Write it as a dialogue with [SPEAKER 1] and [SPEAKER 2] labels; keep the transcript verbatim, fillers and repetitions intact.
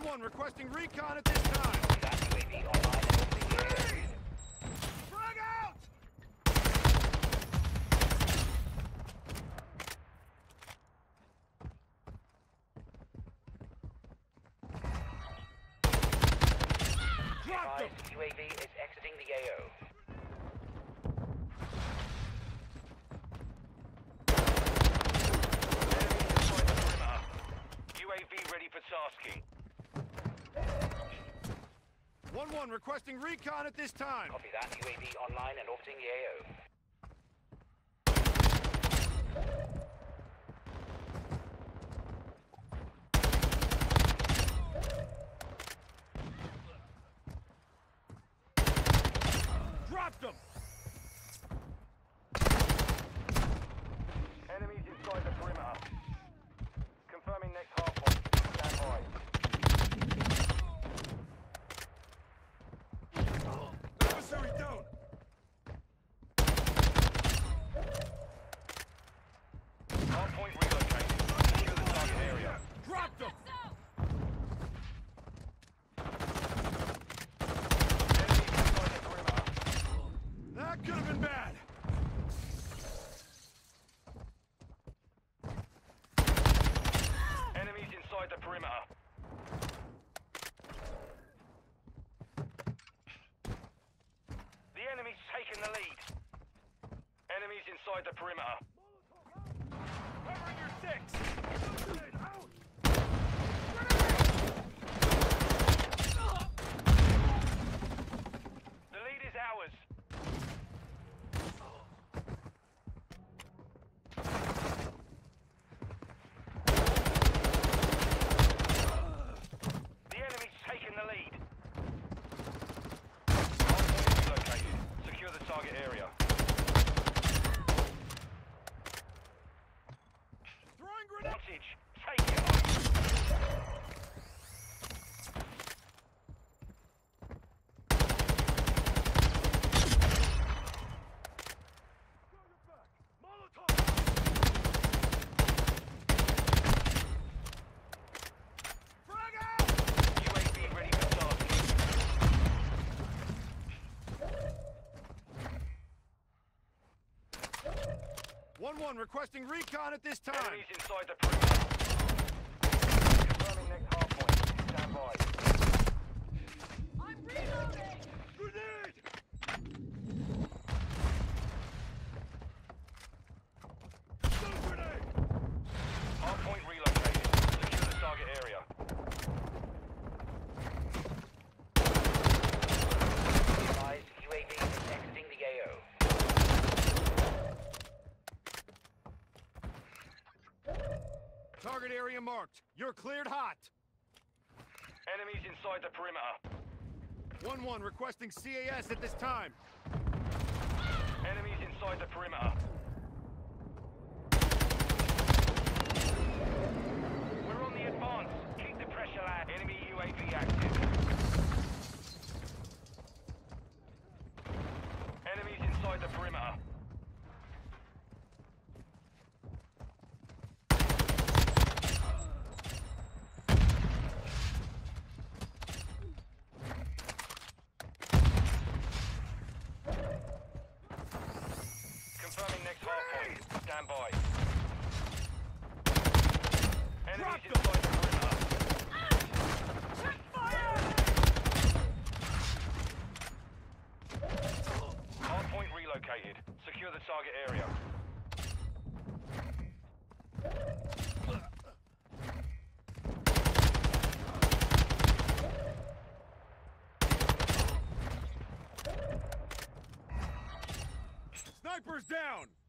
[SPEAKER 1] one one requesting recon at this time.
[SPEAKER 2] That U A V online and opening the area.
[SPEAKER 1] Frag out! Drop them!
[SPEAKER 2] Advised, U A V is exiting the A O.
[SPEAKER 3] U A V ready for tasking.
[SPEAKER 1] one one requesting recon at this time.
[SPEAKER 2] Copy that. U A V online and orbiting the A O.
[SPEAKER 1] Drop them!
[SPEAKER 3] Enemies inside the perimeter. Confirming next hard point. Stand by.
[SPEAKER 1] Adversary down!
[SPEAKER 3] Hard point relocated. Secure the target area.
[SPEAKER 1] Drop them!
[SPEAKER 3] Enemies inside the perimeter.
[SPEAKER 1] That could have been bad.
[SPEAKER 3] Enemies inside the perimeter. The enemy's taken the lead. Enemies inside the perimeter.
[SPEAKER 1] Covering your six!
[SPEAKER 3] The lead is ours. The enemy's taken the lead. Hardpoint relocated. Secure the target area.
[SPEAKER 1] Throwing grenade!
[SPEAKER 3] Advantage. Take it.
[SPEAKER 1] Frag out!
[SPEAKER 3] U A V ready for tasking.
[SPEAKER 1] one one requesting recon at this time.
[SPEAKER 3] Enemies inside the perimeter. Confirming next hard point. Stand by.
[SPEAKER 1] I'm reloading! Grenade! Stun grenade!
[SPEAKER 3] Hard point relocated. Secure the target area.
[SPEAKER 2] Advised, U A V is exiting the A O.
[SPEAKER 1] Target area marked. You're cleared hot.
[SPEAKER 3] Enemies inside the perimeter.
[SPEAKER 1] one one requesting C A S at this time.
[SPEAKER 3] Enemies inside the perimeter. We're on the advance. Keep the pressure line. Enemy U A V active. Enemies inside the perimeter. Confirming next hard point. Stand by. Enemies inside the perimeter. Hard point relocated. Secure the target area.
[SPEAKER 1] Snipers down!